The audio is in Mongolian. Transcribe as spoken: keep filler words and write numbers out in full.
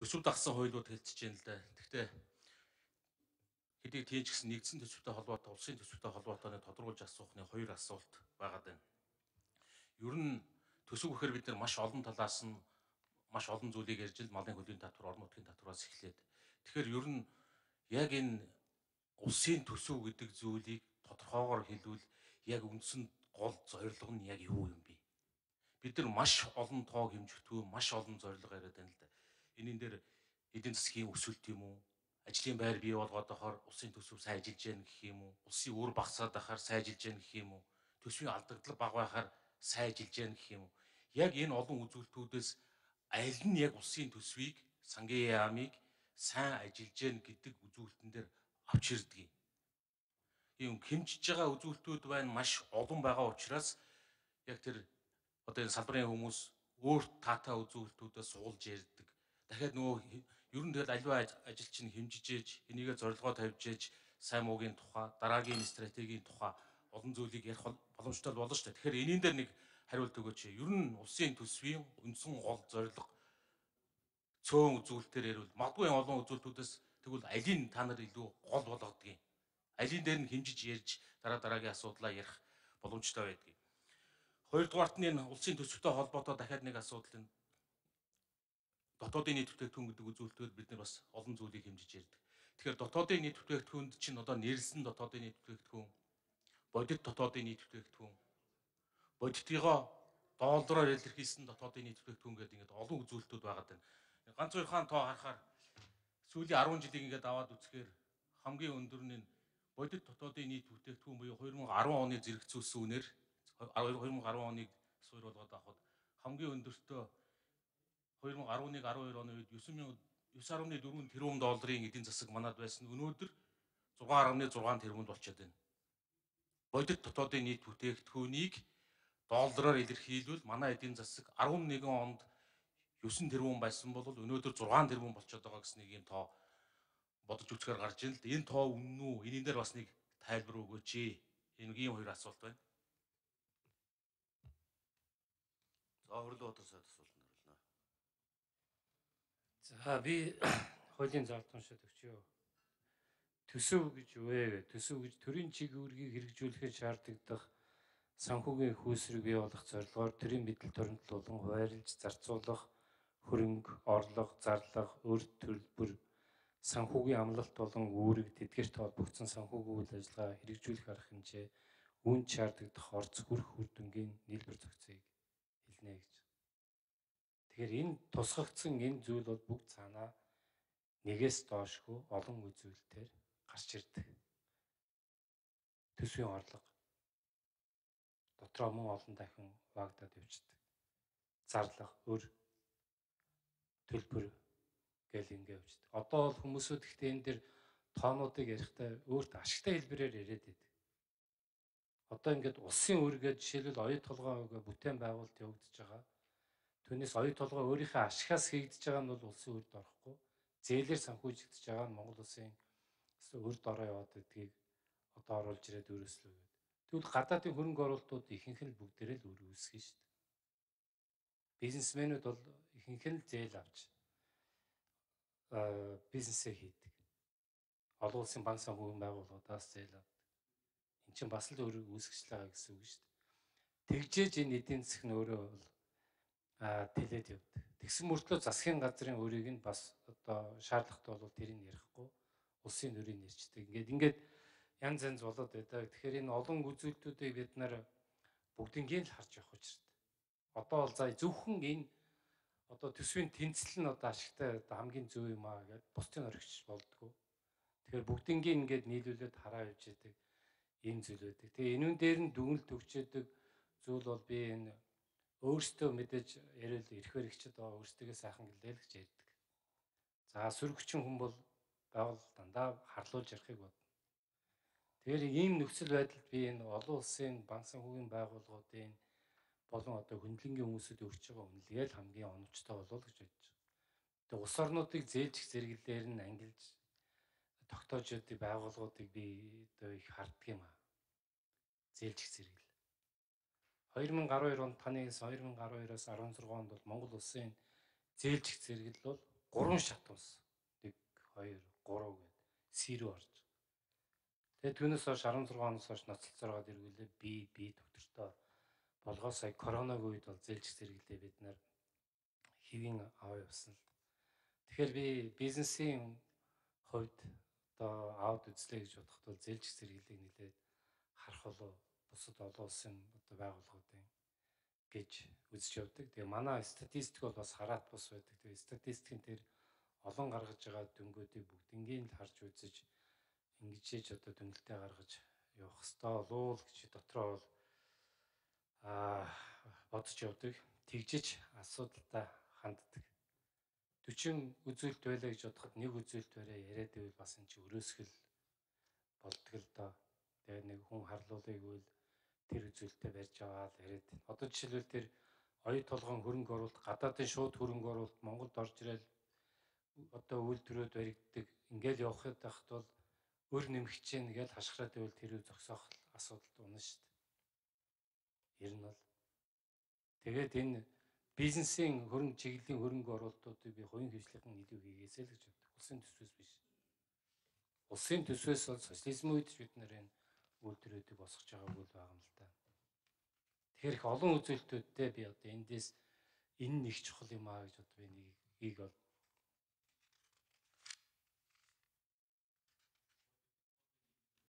төсөв дагсан хуулиуд хэлцэж байна л да. Гэхдээ хэдий тийм ч гэсэн нэгдсэн төсөвтэй холбоотой, улсын төсөвтэй холбоотойг тодруулж асуухны хоёр асуулт байгаад байна. Ер нь төсөв гэхээр бид нар маш олон талаас нь маш олон зүйлийг ярьж л малын хөдийн татвар, орон нутгийн татвараас эхлээд. Тэгэхээр ер нь яг энэ улсын төсөв гэдэг зүйлийг тодорхойгоор хэлвэл яг үндсэнд гол зорилго нь яг юу юм бэ? Бид нар маш олон тоог хэмжигдүү, маш олон зорилго яриад байна л да. Энийн дээр эдийн засгийн өсөлт юм уу? Ажлын байр бий болгоод байхаар улсын төсөв сайн ажиллаж байна гэх юм уу? Улсын үр багасаад байхаар сайн ажиллаж байна гэх юм уу? Төсвийн алдагдлага бага байхаар сайн ажиллаж байна гэх юм уу? Яг энэ олон үзүүлэлтүүдээс аль нь яг улсын төсвийг, сангийн яамыг сайн ажиллаж байна гэдэг үзүүлэлтэн дээр авч ирдэг юм. Ийм хэмжиж байгаа үзүүлэлтүүд байна маш олон байгаа учраас яг тэр одоо энэ салбарын хүмүүс өөрт таатай үзүүлэлтүүдээ суулж ярьдаг. Дахиад нөгөө ер нь тэгэл аливаа ажил чинь хэмжиж ээж, энийгээ зорилгоо тавьж ээж, сайн муугийн тухай, дараагийн стратегийн тухай олон зүйлийг ярих боломжтой болно шүү дээ. Тэгэхээр энийн дээр нэг хариулт өгөөч. Ер нь улсын төсвийн үндсэн гол зорилго цөөн үзүүлэлтээр ярил магадгүй олон үзүүлэлтүүдээс тэгвэл алийг та нар илүү гол болгодгийг. Алийг дээр нь хэмжиж ярьж дараа дараагийн асуудлаа ярих боломжтой байдгийг. Хоёрдугаарт нь энэ улсын төсөвтэй холбоотой дахиад нэг асуудал нь дотоодын нийт бүтээгдэхүүн гэдэг үзүүлэлтээр бид нар бас олон зүйлийг хэмжиж ярьдаг. Тэгэхээр дотоодын нийт бүтээгдэхүүнд чинь одоо нэрлсэн дотоодын нийт бүтээгдэхүүн, бодит дотоодын нийт бүтээгдэхүүн, бодитгийгоо доллараар илэрхийлсэн дотоодын нийт бүтээгдэхүүн гэдэг ингээд олон үзүүлэлтүүд байгаа даа. Ганц хоёрхан тоо харахаар сүүлийн арван жилиг ингээд аваад үзэхээр хамгийн өндөр нь бодит дотоодын нийт бүтээгдэхүүн буюу хоёр мың арван оны зэрэгцүүлсэн үнээр хоёр мың арван оныг суурь болгоод авахад хамгийн өндөртөө хоёр мың арван нэг арван хоёр оны үед девять арван дөрвөн тэрбум долларын эдийн засаг манад байсан. Өнөөдөр шесть дашнь шесть тэрбумд болчиход байна. Бодит дотоодын нийт бүтээгдэхүүнийг доллараар илэрхийлвэл манай эдийн засаг арван нэгэн онд девять тэрбум байсан бол өнөөдөр шесть тэрбум болчиход байгаа гэсэн нэг юм тоо бодож үзэхээр гарч ийн л да. Энэ тоо үнэн үү? Энийн дээр бас нэг тайлбар өгөөч. Энэ ийм хоёр асуулт байна. За хөрлөө одоо сайд асуултанд хариулна. За би хуулийн зардал уншаад өгчөө. Төсөв гэж юу вэ? Төсөв гэж төрийн чиг үүргийг хэрэгжүүлэхэд шаардлагадах санхүүгийн хөөсрийг бий болгох зорилгоор төрийн мэдэл торонтол болон хуваарлж зарцуулах хөрөнгө, орлого, зарлага, өрт төлбөр, санхүүгийн амлалт болон үүрэг тэдгээрт холбогдсон санхүүгийн үйл ажиллагаа хэрэгжүүлэх арга хэмжээ, үүнд шаардлагадах орц хүрх үр дүнгийн нийлбэр зохицыг хэлнэ гэж. Тэгэхээр энэ тусгагдсан энэ зүйл бол бүгд цаанаа нэгээс доошгүй олон үзүүлэлтээр гарч ирдэг. Төсвийн орлого дотроо мөн олон дахин хуваагдаад явждаг. Зарлага, өр, төлбөр гэл ингэ явждаг. Одоо бол хүмүүсүүд ихтэй энэ дэр тоонуудыг ярихдаа өөрт ашигтай хэлбэрээр яриад байдаг. Одоо ингээд улсын үүргээ жишээлбэл оюу толгойг бүтээн байгуулалт явагдаж байгаа. Түүнээс оюу толгой өөрийнхөө ашигаас хийгдэж байгаа нь бол улсын үрд орохгүй. Зээлээр санхүүжигдэж байгаа нь Монгол улсын үрд ороо яваад байдгийг одоо оруулж ирээд өрөөслөө гэдэг. Тэгвэл гадаадын хөрөнгө оруулалтууд ихэнх нь бүгдээрээ л үр үүсгэн шүү дээ. Бизнесмэнүүд бол ихэнх нь зээл авч бизнесээ хийдэг. Олон улсын банк санхүүгийн байгууллагуудаас зээл авдаг. Энд чинь бас л өөр үүсгэж байгаа гэсэн үг шүү дээ. Тэгжээж энэ эдийн засаг нь өөрөө бол тэлээд явдаг. Тэгсэн мөртлөө засгийн газрын өрийг нь бас одоо шаардлагатай бол тэрийг ярихгүй улсын өрийг ярьчдаг. Ингээд ингээд янз янз болоод байдаг. Тэгэхээр энэ олон үзүүлэлтүүдийг бид нар бүгднийг л харж явах учиртай. Одоо бол за зөвхөн энэ одоо төсвийн тэнцэл нь одоо ашигтай одоо хамгийн зөв юм аа гэдээ бусдын орхиж болдгоо. Тэгэхээр бүгднийг ингээд нийлүүлээд хараа явж яадаг ийм зүйл байдаг. Тэгээ энүүн дээр нь дүгнэлт өгч яадаг зүйл бол би энэ өөртөө мэдээж яриад ирэхээр ихчээд байгаа өөртөө сайхан гэлээ л гэж ярьдаг. За сөрөгчин хүн бол байгуул дандаа харлуулж ярихыг бодно. Тэгэхээр ийм нөхцөл байдалд би энэ олон улсын банк санхүүгийн байгууллагуудын болон одоо хөндлөнгийн хүмүүсүүд өгч байгаа үнэлгээ л хамгийн оновчтой болов уу гэж бодож байна. Тэгээ улс орнуудыг зээлжих зэрэглэлээр нь ангилж тогтоож яадаг байгууллагуудыг би одоо их харддаг юм аа. Зээлжих зэрэглэл. хоёр мың арван хоёр онд таны хоёр мың арван хоёроос арван зургаан онд бол Монгол улсын зээлжих зэрэглэл бол гурван шат ус. нэг, хоёр, гурав гэд сэрүү орж. Тэгээд түүнээс хойш арван зургаан оноос хойш ноцолцоороод эргүүлээ би би төвтөртөө болгоо сая коронавигийн үед бол зээлж зэрэглээ бид нар хэвийн аваа явсан л. Тэгэхээр би бизнесийн хувьд одоо аауд үзлээ гэж бодоход бол зээлж зэрэглэлийг нэлээд харах болов бусад олон улсын одоо байгууллагуудын гэж үзэж явдаг. Тэгээ манай статистик бол бас хараат бус байдаг. Тэгээ статистикийн дээр олон гаргаж байгаа дүнгуудыг бүгднийг л харж үзэж ингэж одоо дүнэлтээ гаргаж явах хэрэгтэй болов гэж дотроо бол аа бодож явдаг. Тэгжиж асуудалтай ханддаг. дөрвөн үзүүлэлт байлаа гэж бодоход нэг үзүүлэлт барай яриад байвал бас энэ чи өрөөсгөл болдог л доо. Тэгээ нэг хүн харлуулыг үйл тэр үзүүлэлтээ барьж аваад яриад. Одоо жишээлбэл тэр оюу толгойн хөрөнгө оруулалт, гадаадын шууд хөрөнгө оруулалт Монголд орж ирэл одоо үйлдвэрүүд баригддаг. Ингээл явахад байхад бол өр нэмэх чинь гэж хашгираад байвал тэр зогсоох асуудалд унаа шүү дээ. Ер нь бол тэгээд энэ бизнесийн хөрөнгө чиглэлийн хөрөнгө оруулалтуудыг би хувийн хвшлийнхэн илүү хийгээсэй л гэж боддог. Улсын төсвөөс биш. Улсын төсвөөс бол социализмын үед бид нар энэ үйлдвэрүүдийг босгож байгаагүй л байгаа юм л та. Тэгэхээр их олон үзүүлэлтүүдтэй би одоо эндээс энэ нэг чухал юм аа гэж одоо би нэг ийг бол